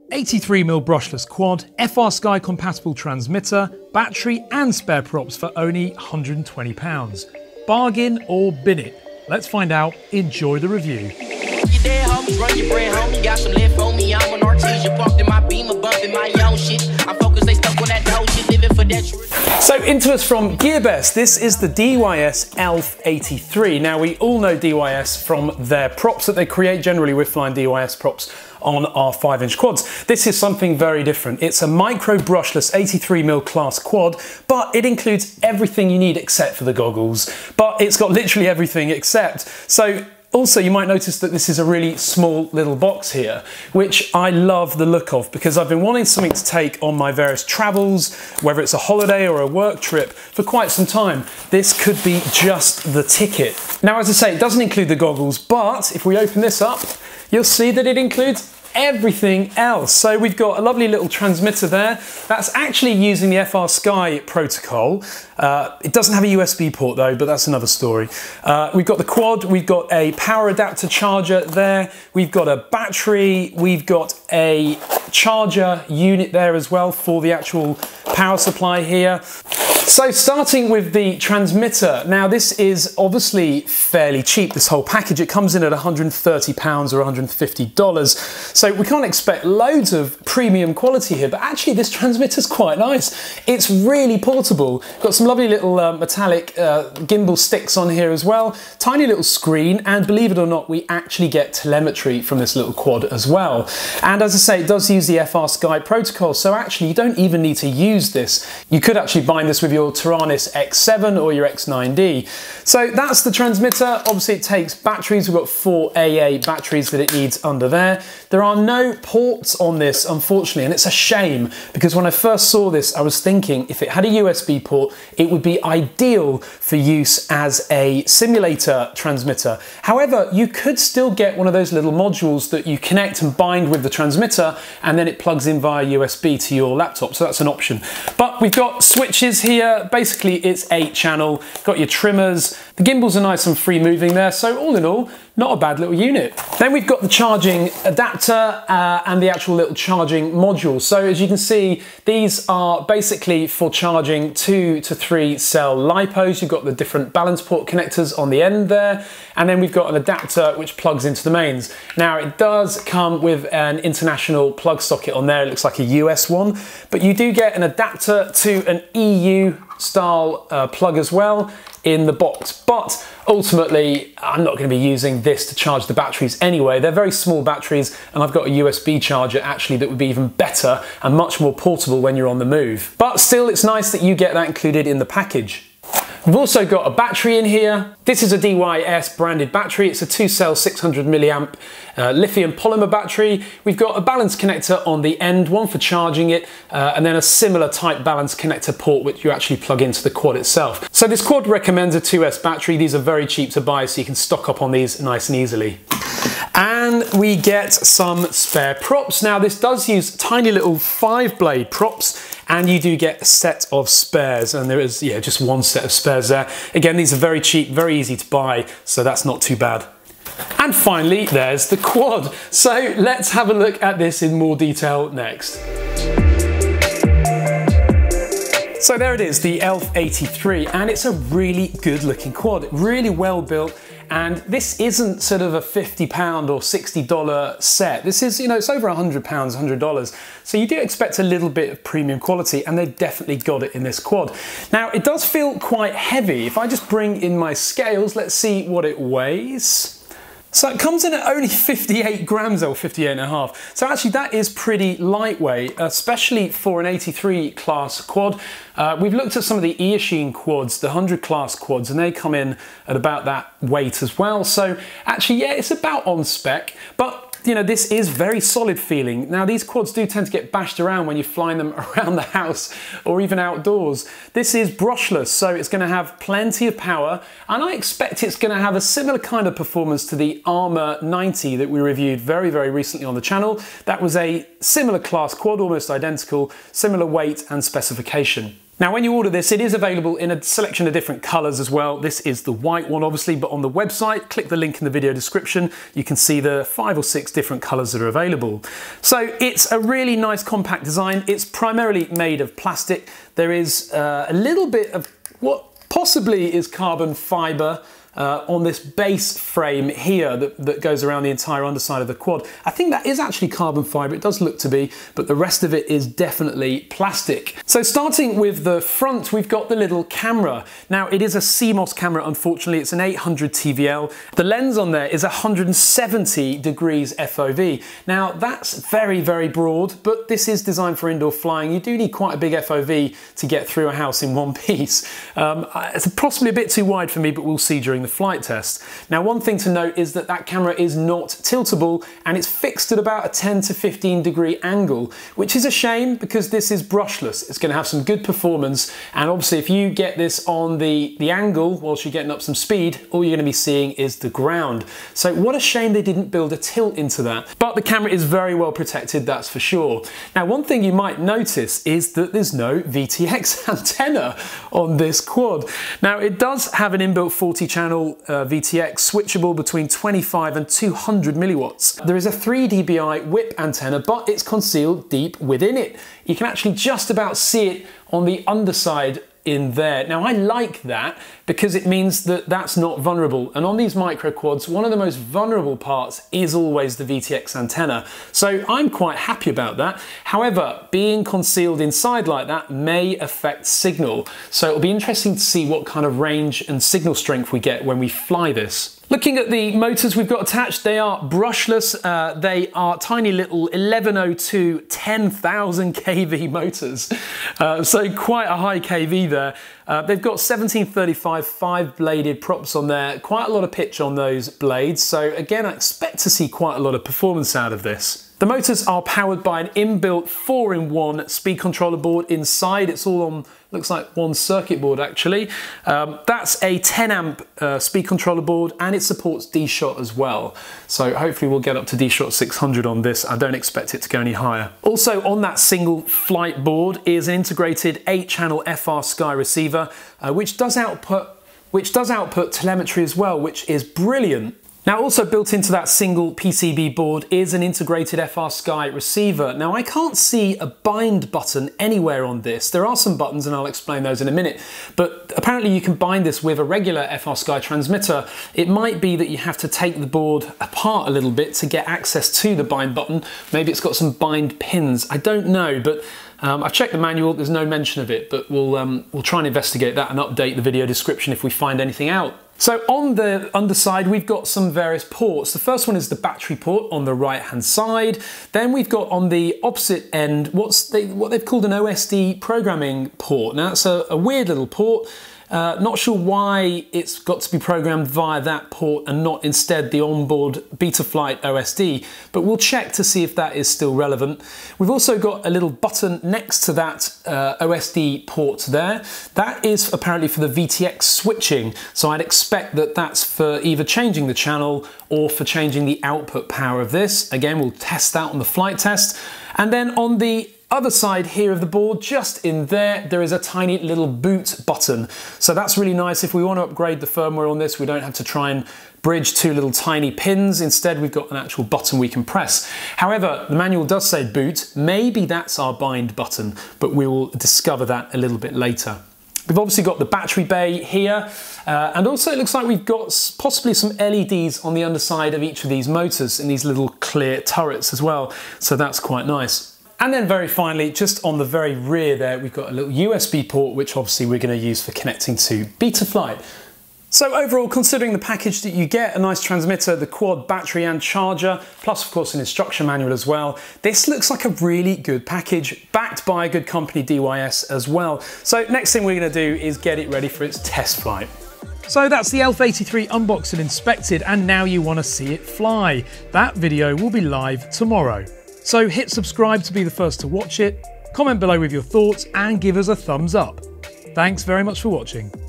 83mm brushless quad, FrSky compatible transmitter, battery and spare props for only £120. Bargain or bin it? Let's find out. Enjoy the review. Run your brand, homie. Got some left on me. I'm an artesian, parked in my Beamer, bumping my own shit. I'm focused, they stuck on that dough shit, living for that truth. So into us from GearBest, this is the DYS ELPH 83. Now we all know DYS from their props that they create. Generally we're flying DYS props on our 5-inch quads. This is something very different. It's a micro brushless 83mm class quad, but it includes everything you need except for the goggles. But it's got literally everything except. So also, you might notice that this is a really small little box here, which I love the look of because I've been wanting something to take on my various travels, whether it's a holiday or a work trip, for quite some time. This could be just the ticket. Now, as I say, it doesn't include the goggles, but if we open this up, you'll see that it includes everything else. So we've got a lovely little transmitter there. That's actually using the FrSky protocol. It doesn't have a USB port though, but that's another story. We've got the quad, we've got a power adapter charger there, we've got a battery, we've got a charger unit there as well for the actual power supply here. So starting with the transmitter, now this is obviously fairly cheap, this whole package. It comes in at £130 or $150. So we can't expect loads of premium quality here, but actually this transmitter's quite nice. It's really portable. Got some lovely little metallic gimbal sticks on here as well, tiny little screen, and believe it or not, we actually get telemetry from this little quad as well. And as I say, it does use the FrSky protocol, so actually you don't even need to use this. You could actually bind this with your Taranis X7 or your X9D. So that's the transmitter. Obviously it takes batteries. We've got 4 AA batteries that it needs under there. There are no ports on this, unfortunately, and it's a shame because when I first saw this, I was thinking if it had a USB port, it would be ideal for use as a simulator transmitter. However, you could still get one of those little modules that you connect and bind with the transmitter, and then it plugs in via USB to your laptop, so that's an option. But we've got switches here. Basically, it's 8-channel, got your trimmers. The gimbals are nice and free moving there, so all in all, not a bad little unit. Then we've got the charging adapter and the actual little charging module. So as you can see, these are basically for charging 2 to 3 cell LiPos. You've got the different balance port connectors on the end there, and then we've got an adapter which plugs into the mains. Now it does come with an international plug socket on there. It looks like a US one, but you do get an adapter to an EU style plug as well in the box. But ultimately, I'm not going to be using this to charge the batteries anyway. They're very small batteries, and I've got a USB charger actually that would be even better and much more portable when you're on the move. But still, it's nice that you get that included in the package. We've also got a battery in here. This is a DYS branded battery. It's a 2-cell 600 milliamp lithium polymer battery. We've got a balance connector on the end, one for charging it, and then a similar type balance connector port which you actually plug into the quad itself. So this quad recommends a 2S battery. These are very cheap to buy, so you can stock up on these nice and easily. And we get some spare props. Now this does use tiny little 5-blade props, and you do get a set of spares, and there is just one set of spares there. Again, these are very cheap, very easy to buy, so that's not too bad. And finally, there's the quad. So let's have a look at this in more detail next. So there it is, the ELPH 83, and it's a really good looking quad, really well built. And this isn't sort of a £50 or $60 set. This is, it's over £100, $100. So you do expect a little bit of premium quality, and they've definitely got it in this quad. Now, it does feel quite heavy. If I just bring in my scales, let's see what it weighs. So it comes in at only 58 grams or 58.5. So actually that is pretty lightweight, especially for an 83 class quad. We've looked at some of the Eachine quads, the 100 class quads, and they come in at about that weight as well. So actually, yeah, it's about on spec, but this is very solid feeling. Now, these quads do tend to get bashed around when you're flying them around the house or even outdoors. This is brushless, so it's going to have plenty of power, and I expect it's going to have a similar kind of performance to the Armour 90 that we reviewed very, very recently on the channel. That was a similar class quad, almost identical, similar weight and specification. Now, when you order this, it is available in a selection of different colours as well. This is the white one, obviously, but on the website, click the link in the video description. You can see the 5 or 6 different colours that are available. So it's a really nice compact design. It's primarily made of plastic. There is a little bit of what possibly is carbon fibre on this base frame here that goes around the entire underside of the quad. I think that is actually carbon fibre, it does look to be, but the rest of it is definitely plastic. So starting with the front, we've got the little camera. Now it is a CMOS camera, unfortunately, it's an 800 TVL. The lens on there is 170 degrees FOV. Now that's very, very broad, but this is designed for indoor flying. You do need quite a big FOV to get through a house in one piece. It's possibly a bit too wide for me, but we'll see during the flight test. Now, one thing to note is that that camera is not tiltable and it's fixed at about a 10 to 15 degree angle, which is a shame because this is brushless. It's going to have some good performance, and obviously if you get this on the angle whilst you're getting up some speed, all you're going to be seeing is the ground. So what a shame they didn't build a tilt into that. But the camera is very well protected, that's for sure. Now, one thing you might notice is that there's no VTX antenna on this quad. Now, it does have an inbuilt 40 channel VTX switchable between 25 and 200 milliwatts. There is a 3 dBi whip antenna, but it's concealed deep within it. You can actually just about see it on the underside in there. Now, I like that because it means that that's not vulnerable. And on these micro quads, one of the most vulnerable parts is always the VTX antenna. So I'm quite happy about that. However, being concealed inside like that may affect signal. So it'll be interesting to see what kind of range and signal strength we get when we fly this. Looking at the motors we've got attached, they are brushless. They are tiny little 1102 10,000 kV motors. So quite a high kV there. They've got 1735 5-bladed props on there, quite a lot of pitch on those blades. So again, I expect to see quite a lot of performance out of this. The motors are powered by an inbuilt 4-in-1 speed controller board inside. It's all on, looks like one circuit board actually. That's a 10 amp speed controller board, and it supports D-Shot as well. So hopefully we'll get up to D-Shot 600 on this. I don't expect it to go any higher. Also on that single flight board is an integrated 8-channel FrSky receiver, which does output telemetry as well, which is brilliant. Now, also built into that single PCB board is an integrated FrSky receiver. Now, I can't see a bind button anywhere on this. There are some buttons, and I'll explain those in a minute, but apparently you can bind this with a regular FrSky transmitter. It might be that you have to take the board apart a little bit to get access to the bind button. Maybe it's got some bind pins. I don't know, but I've checked the manual, there's no mention of it, but we'll try and investigate that and update the video description if we find anything out. So on the underside, we've got some various ports. The first one is the battery port on the right-hand side. Then we've got on the opposite end what they've called an OSD programming port. Now, it's a weird little port. Not sure why it's got to be programmed via that port and not instead the onboard Betaflight OSD, but we'll check to see if that is still relevant. We've also got a little button next to that OSD port there. That is apparently for the VTX switching, so I'd expect that that's for either changing the channel or for changing the output power of this. Again, we'll test that on the flight test. And then on the other side here of the board, just in there is a tiny little boot button. So that's really nice. If we want to upgrade the firmware on this, we don't have to try and bridge 2 little tiny pins. Instead, we've got an actual button we can press. However, the manual does say boot. Maybe that's our bind button, but we will discover that a little bit later. We've obviously got the battery bay here, and also it looks like we've got possibly some LEDs on the underside of each of these motors in these little clear turrets as well. So that's quite nice. And then very finally, just on the very rear there, we've got a little USB port, which obviously we're going to use for connecting to Betaflight. So overall, considering the package that you get, a nice transmitter, the quad battery and charger, plus of course an instruction manual as well, this looks like a really good package, backed by a good company, DYS, as well. So next thing we're going to do is get it ready for its test flight. So that's the ELPH 83 unboxed and inspected, and now you want to see it fly. That video will be live tomorrow. So hit subscribe to be the first to watch it, comment below with your thoughts and give us a thumbs up. Thanks very much for watching.